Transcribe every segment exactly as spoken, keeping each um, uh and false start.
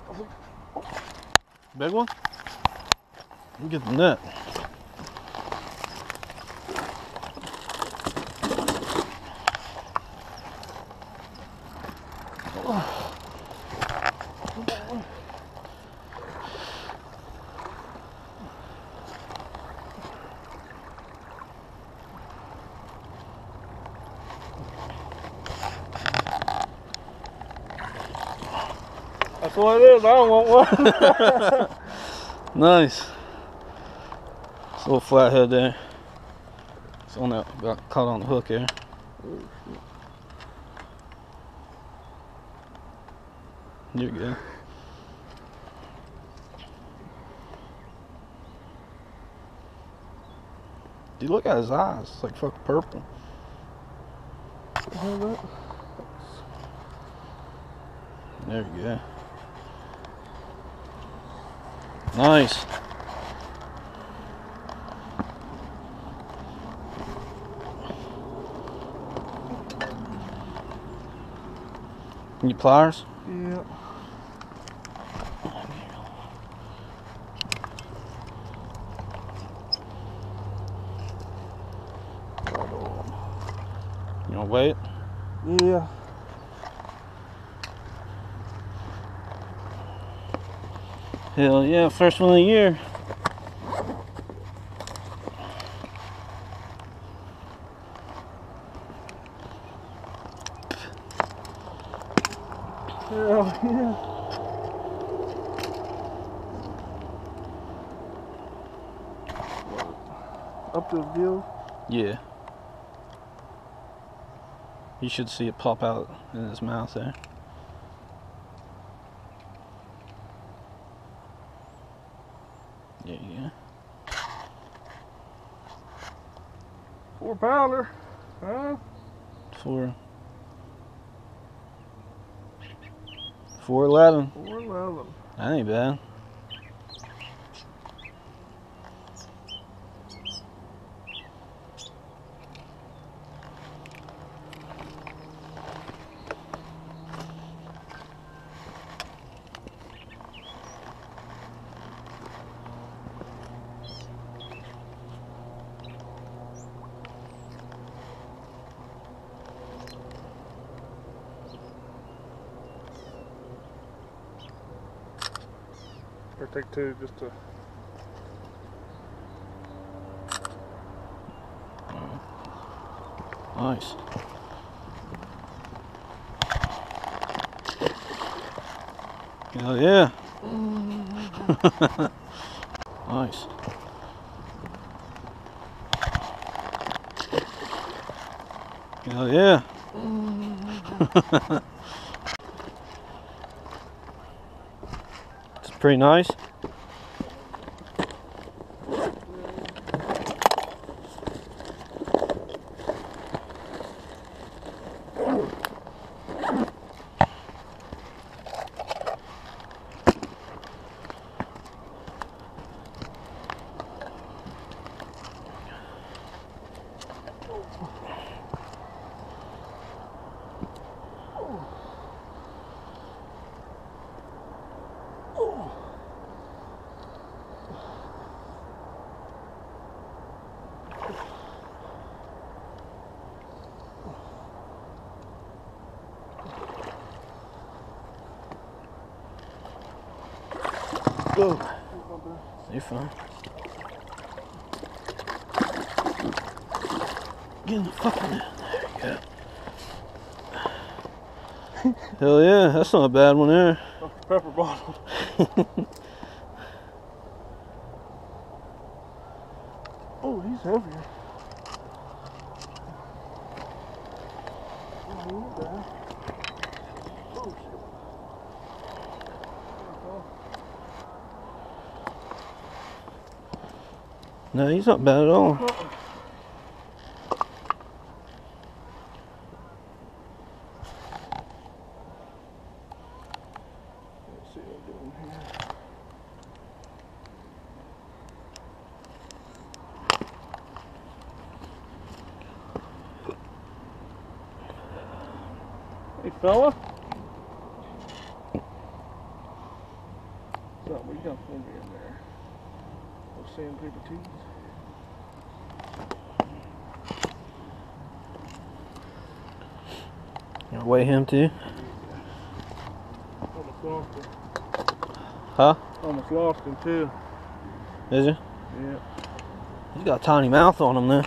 Big one? Let me get the net. That's what it is. I don't want one. Nice. It's a little flathead there. It's on that, got caught on the hook here. You're good. Dude, look at his eyes. It's like fucking purple. There you go. Nice. Any pliers? Yeah. You wanna wait? Yeah. Hell yeah, first one of the year. Hell yeah. Up to the gill? Yeah. You should see it pop out in his mouth there. Yeah, yeah. Four pounder. Huh? Four. Four eleven. Four eleven. That ain't bad. Or take two just to. Nice. Hell yeah. Nice. Hell yeah. It's pretty nice. Whoa. You're fine. Get in the fucking net. There you go. Hell yeah, that's not a bad one there. Doctor Pepper bottle. Oh, he's heavier. Oh, he's bad. Oh, shit. No, he's not bad at all. Uh-uh. Let's see what I'm doing here. Hey, fella. got plenty in there. Those sandpaper tees. You gonna weigh him too? Almost lost him. Huh? Almost lost him too. Is he? Yeah. He's got a tiny mouth on him then.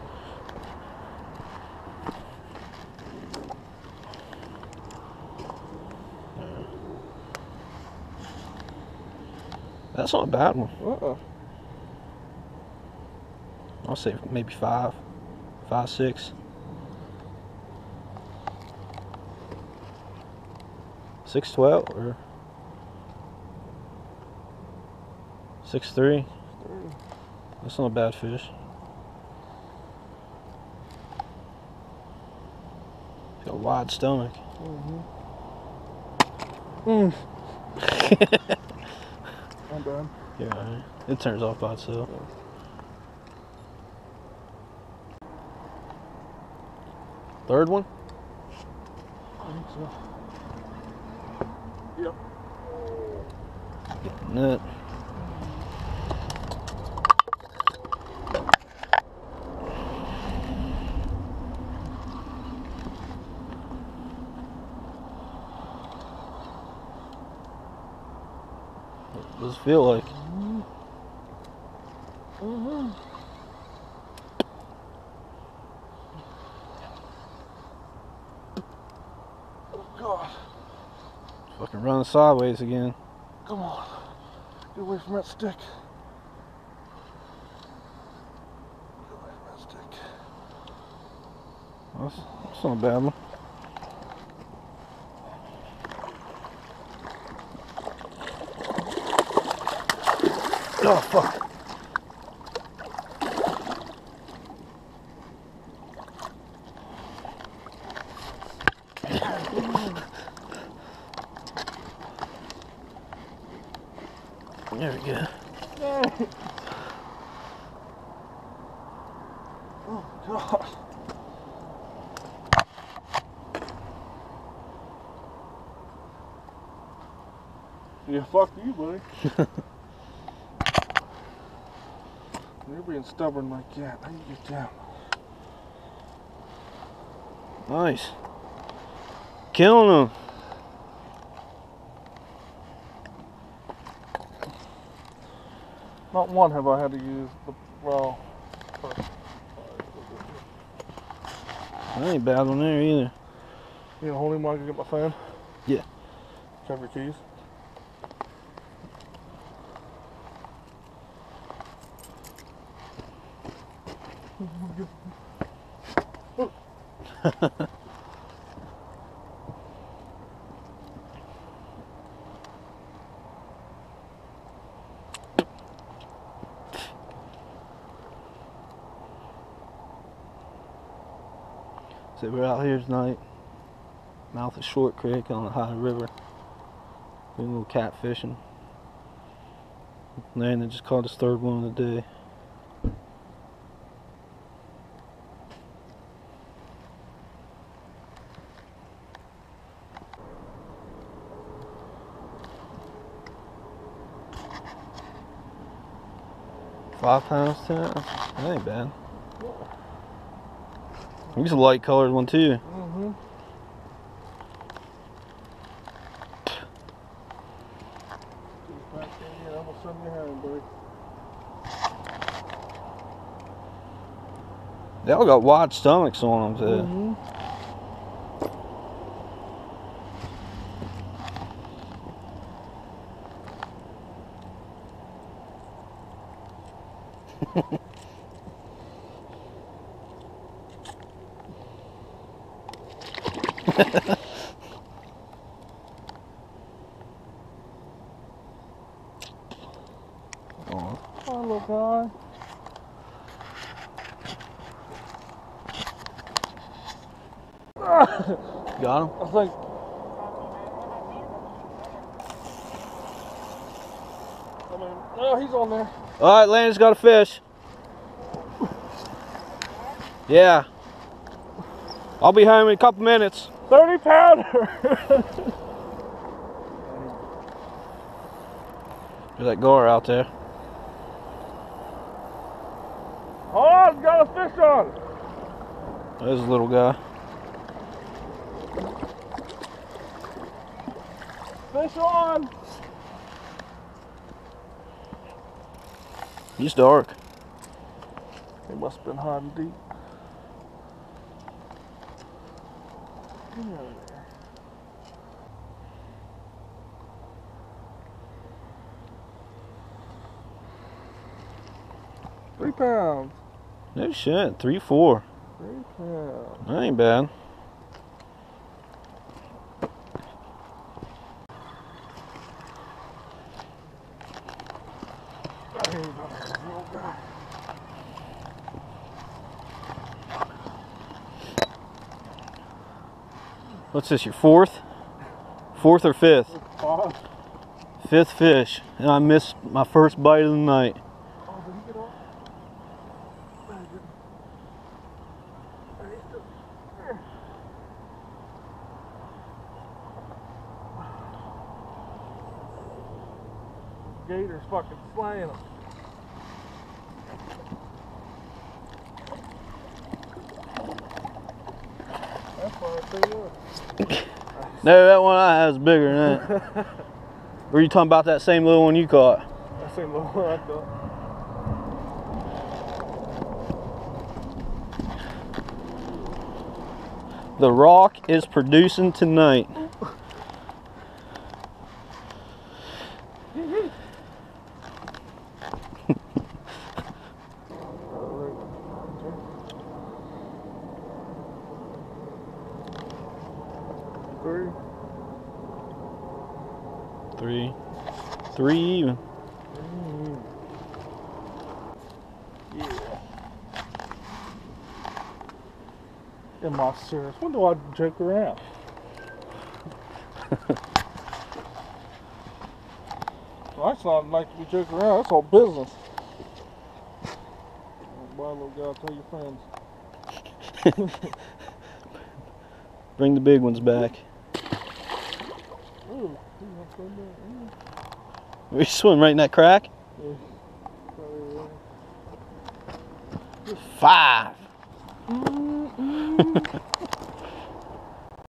That's not a bad one. Uh-uh. I'll say maybe five, five, six. Six twelve or six three. That's not a bad fish. He's got a wide stomach. Mm-hmm. Mm. I'm done. Yeah, right. It turns off by itself. Third one? I think so. Yep. Net. What does it feel like? Mm-hmm. Oh God. Fucking running sideways again. Come on. Get away from that stick. Get away from that stick. That's, that's not a bad one. Oh, fuck. There we go. Oh, God. Yeah, fuck you, buddy. You're being stubborn like that. How you get down? Nice. Killing them. Not one have I had to use the raw. That ain't bad on there either. You know, hold him while I can get my phone? Yeah. Cover your keys. So we're out here tonight, mouth of Short Creek on the High River, doing a little catfishing. Landon just caught his third one of the day. Five pounds, ten ounces. That ain't bad. He's a light colored one too. Mm-hmm. I'm gonna send you home, buddy. They all got wide stomachs on them too. Mm-hmm. Oh. Oh, little guy. Got him? I think. I mean, oh, he's on there. All right, Landon's got a fish. Yeah. I'll be home in a couple minutes. thirty pounder. There's that gar out there. Oh, it's got a fish on. There's a little guy. Fish on. He's dark. He must have been hiding deep. Yeah. Three pounds. No shit. Three, four. Three pounds. That ain't bad. What's this, your fourth? Fourth or fifth? Five. Fifth fish. And I missed my first bite of the night. Oh, did he get off? No, he didn't. Oh, he's still there. Gator's fucking slaying him. That's why I say look. No, that one I had is bigger than that. Were you talking about that same little one you caught? That same little one I thought. The Rock is producing tonight. Three. Three. Three even. Mm. Yeah. Am I serious? When do I joke around? Well, that's not like to be joking around. That's all business. Bye, little guy. Tell your friends. Bring the big ones back. Ooh, We swim right in that crack? yeah. Five. Mm-mm.